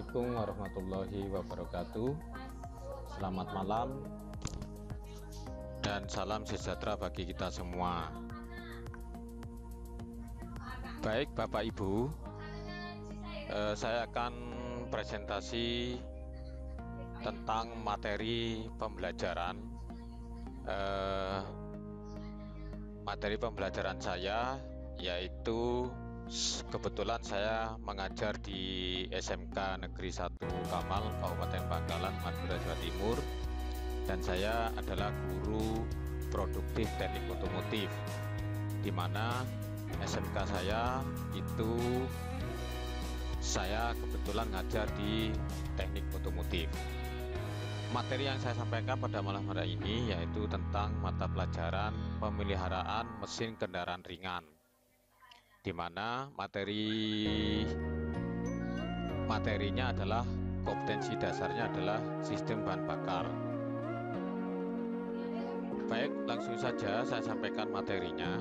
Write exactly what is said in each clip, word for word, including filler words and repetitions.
Assalamualaikum warahmatullahi wabarakatuh. Selamat malam dan salam sejahtera bagi kita semua. Baik Bapak Ibu, eh, saya akan presentasi tentang materi pembelajaran eh, materi pembelajaran saya, yaitu kebetulan saya mengajar di S M K Negeri satu Kamal, Kabupaten Bangkalan, Madura, Jawa Timur, dan saya adalah guru produktif teknik otomotif, di mana S M K saya itu saya kebetulan ngajar di teknik otomotif. Materi yang saya sampaikan pada malam hari ini yaitu tentang mata pelajaran pemeliharaan mesin kendaraan ringan, di mana materi materinya adalah kompetensi dasarnya adalah sistem bahan bakar. Baik, langsung saja saya sampaikan materinya.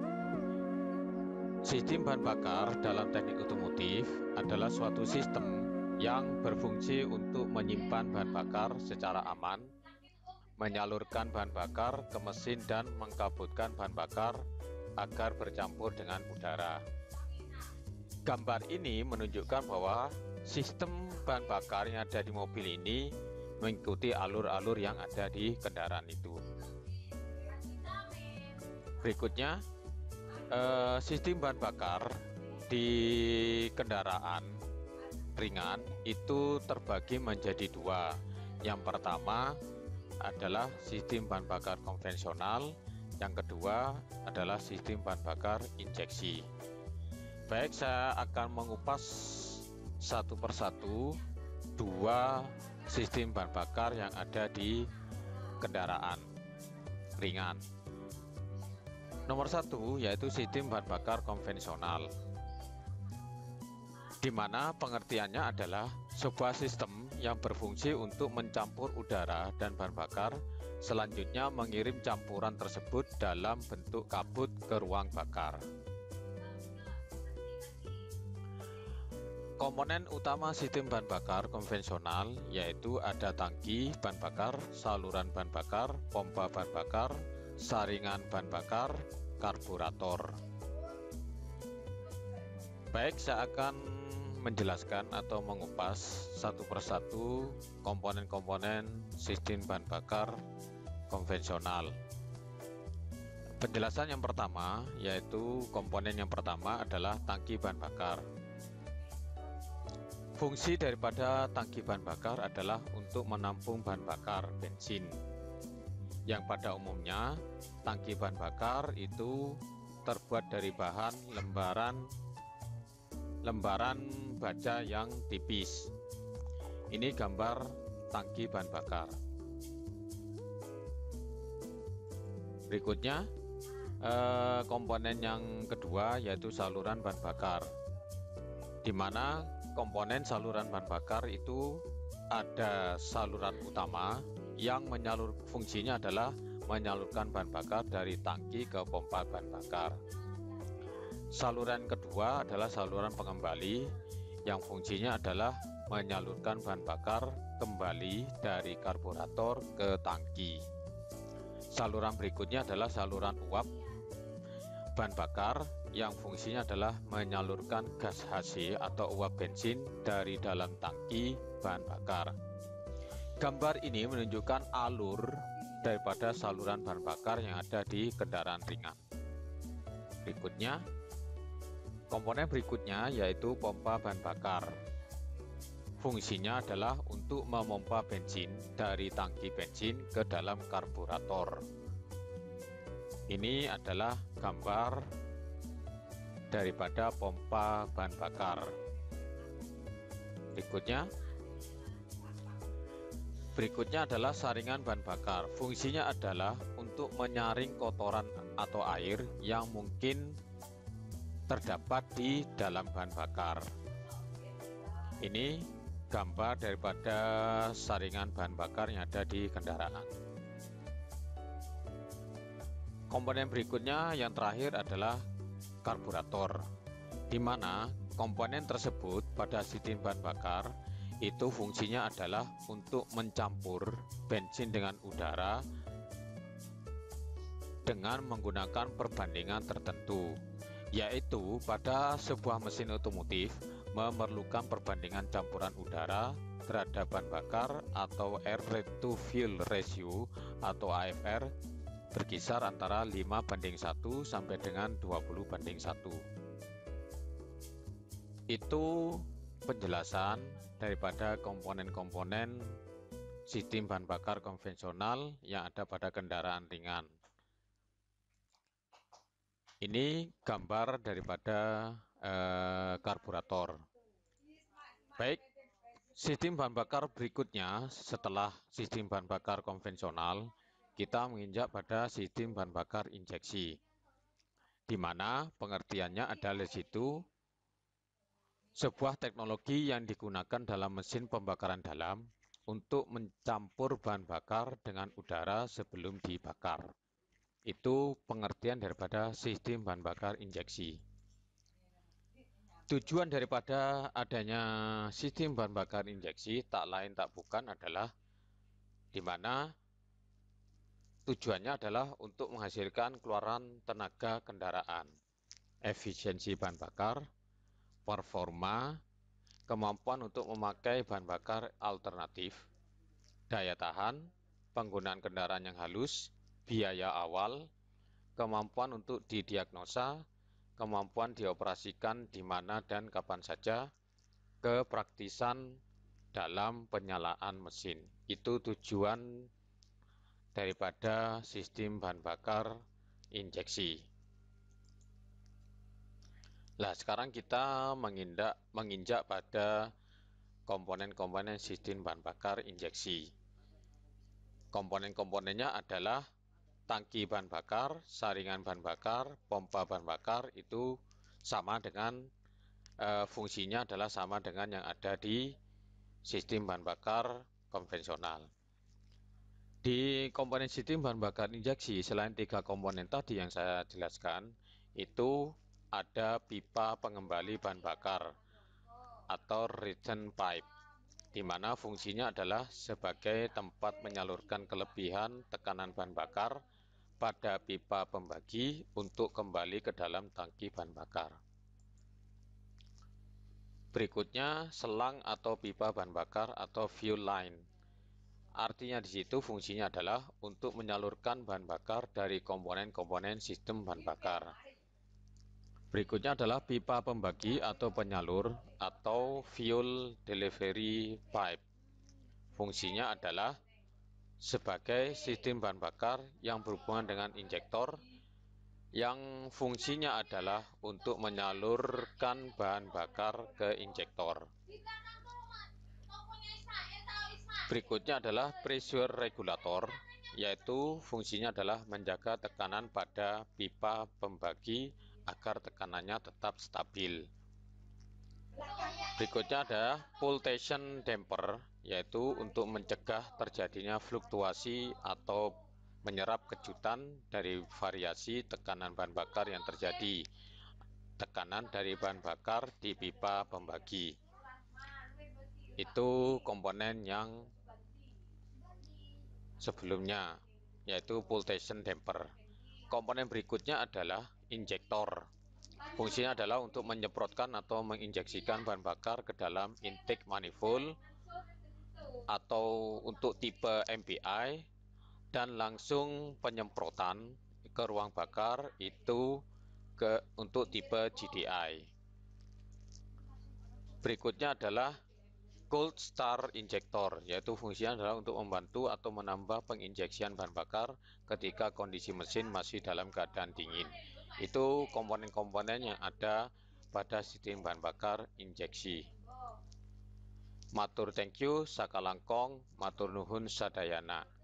Sistem bahan bakar dalam teknik otomotif adalah suatu sistem yang berfungsi untuk menyimpan bahan bakar secara aman, menyalurkan bahan bakar ke mesin dan mengkabutkan bahan bakar agar bercampur dengan udara. Gambar ini menunjukkan bahwa sistem bahan bakar yang ada di mobil ini mengikuti alur-alur yang ada di kendaraan itu. Berikutnya, eh, sistem bahan bakar di kendaraan ringan itu terbagi menjadi dua. Yang pertama adalah sistem bahan bakar konvensional, yang kedua adalah sistem bahan bakar injeksi. Baik, saya akan mengupas satu persatu dua sistem bahan bakar yang ada di kendaraan ringan. Nomor satu yaitu sistem bahan bakar konvensional, di mana pengertiannya adalah sebuah sistem yang berfungsi untuk mencampur udara dan bahan bakar, selanjutnya mengirim campuran tersebut dalam bentuk kabut ke ruang bakar. Komponen utama sistem bahan bakar konvensional yaitu ada tangki bahan bakar, saluran bahan bakar, pompa bahan bakar, saringan bahan bakar, karburator. Baik, saya akan menjelaskan atau mengupas satu persatu komponen-komponen sistem bahan bakar konvensional. Penjelasan yang pertama yaitu komponen yang pertama adalah tangki bahan bakar. Fungsi daripada tangki bahan bakar adalah untuk menampung bahan bakar bensin, yang pada umumnya tangki bahan bakar itu terbuat dari bahan lembaran lembaran baja yang tipis. Ini gambar tangki bahan bakar. Berikutnya eh, komponen yang kedua yaitu saluran bahan bakar, di mana komponen saluran bahan bakar itu ada saluran utama yang menyalur fungsinya adalah menyalurkan bahan bakar dari tangki ke pompa bahan bakar. Saluran kedua adalah saluran pengembali yang fungsinya adalah menyalurkan bahan bakar kembali dari karburator ke tangki. Saluran berikutnya adalah saluran uap bahan bakar yang fungsinya adalah menyalurkan gas H C atau uap bensin dari dalam tangki bahan bakar. Gambar ini menunjukkan alur daripada saluran bahan bakar yang ada di kendaraan ringan. Berikutnya, komponen berikutnya yaitu pompa bahan bakar. Fungsinya adalah untuk memompa bensin dari tangki bensin ke dalam karburator. Ini adalah gambar daripada pompa bahan bakar. Berikutnya, berikutnya adalah saringan bahan bakar. Fungsinya adalah untuk menyaring kotoran atau air yang mungkin terdapat di dalam bahan bakar. Ini gambar daripada saringan bahan bakar yang ada di kendaraan. Komponen berikutnya yang terakhir adalah karburator, di mana komponen tersebut pada sistem bahan bakar Itu fungsinya adalah untuk mencampur bensin dengan udara dengan menggunakan perbandingan tertentu, yaitu pada sebuah mesin otomotif memerlukan perbandingan campuran udara terhadap bahan bakar atau air to fuel ratio atau A F R berkisar antara lima banding satu sampai dengan dua puluh banding satu. Itu penjelasan daripada komponen-komponen sistem bahan bakar konvensional yang ada pada kendaraan ringan. Ini gambar daripada eh, karburator. Baik, sistem bahan bakar berikutnya setelah sistem bahan bakar konvensional, kita menginjak pada sistem bahan bakar injeksi, di mana pengertiannya adalah di situ sebuah teknologi yang digunakan dalam mesin pembakaran dalam untuk mencampur bahan bakar dengan udara sebelum dibakar. Itu pengertian daripada sistem bahan bakar injeksi. Tujuan daripada adanya sistem bahan bakar injeksi tak lain tak bukan adalah di mana tujuannya adalah untuk menghasilkan keluaran tenaga kendaraan, efisiensi bahan bakar, performa, kemampuan untuk memakai bahan bakar alternatif, daya tahan, penggunaan kendaraan yang halus, biaya awal, kemampuan untuk didiagnosa, kemampuan dioperasikan di mana dan kapan saja, kepraktisan dalam penyalaan mesin. Itu tujuan daripada sistem bahan bakar injeksi. Nah, sekarang kita menginjak, menginjak pada komponen-komponen sistem bahan bakar injeksi. Komponen-komponennya adalah tangki bahan bakar, saringan bahan bakar, pompa bahan bakar. Itu sama dengan e, fungsinya adalah sama dengan yang ada di sistem bahan bakar konvensional. Di komponen sistem bahan bakar injeksi, selain tiga komponen tadi yang saya jelaskan, itu ada pipa pengembali bahan bakar atau return pipe, di mana fungsinya adalah sebagai tempat menyalurkan kelebihan tekanan bahan bakar pada pipa pembagi untuk kembali ke dalam tangki bahan bakar. Berikutnya, selang atau pipa bahan bakar atau fuel line. Artinya di situ fungsinya adalah untuk menyalurkan bahan bakar dari komponen-komponen sistem bahan bakar. Berikutnya adalah pipa pembagi atau penyalur atau fuel delivery pipe. Fungsinya adalah sebagai sistem bahan bakar yang berhubungan dengan injektor yang fungsinya adalah untuk menyalurkan bahan bakar ke injektor. Berikutnya adalah pressure regulator, yaitu fungsinya adalah menjaga tekanan pada pipa pembagi agar tekanannya tetap stabil. Berikutnya ada pulsation damper, yaitu untuk mencegah terjadinya fluktuasi atau menyerap kejutan dari variasi tekanan bahan bakar yang terjadi, tekanan dari bahan bakar di pipa pembagi. Itu komponen yang sebelumnya, yaitu pulsation damper. Komponen berikutnya adalah injektor. Fungsinya adalah untuk menyemprotkan atau menginjeksikan bahan bakar ke dalam intake manifold atau untuk tipe M P I, dan langsung penyemprotan ke ruang bakar itu ke untuk tipe G D I. Berikutnya adalah cold start injector, yaitu fungsinya adalah untuk membantu atau menambah penginjeksian bahan bakar ketika kondisi mesin masih dalam keadaan dingin. Itu komponen-komponen yang ada pada sistem bahan bakar injeksi. Matur thank you, sakalangkong, matur nuhun sadayana.